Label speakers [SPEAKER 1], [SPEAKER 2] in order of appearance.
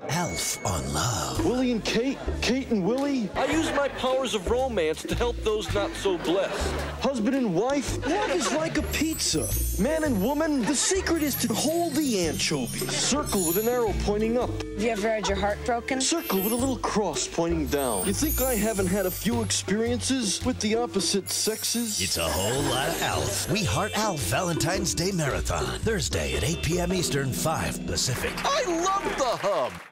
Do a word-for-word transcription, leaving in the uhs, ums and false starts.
[SPEAKER 1] Elf on Love.
[SPEAKER 2] Willie and Kate, Kate and Willie.
[SPEAKER 3] I use my powers of romance to help those not so blessed.
[SPEAKER 2] Husband and wife, love is like a pizza. Man and woman, the secret is to hold the anchovy. Circle with an arrow pointing up.
[SPEAKER 4] Have you ever had your heart broken?
[SPEAKER 2] Circle with a little cross pointing down. You think I haven't had a few experiences with the opposite sexes?
[SPEAKER 1] It's a whole lot of Elf. We Heart Elf Valentine's Day Marathon. Thursday at eight p m Eastern, five Pacific.
[SPEAKER 3] I love the hub.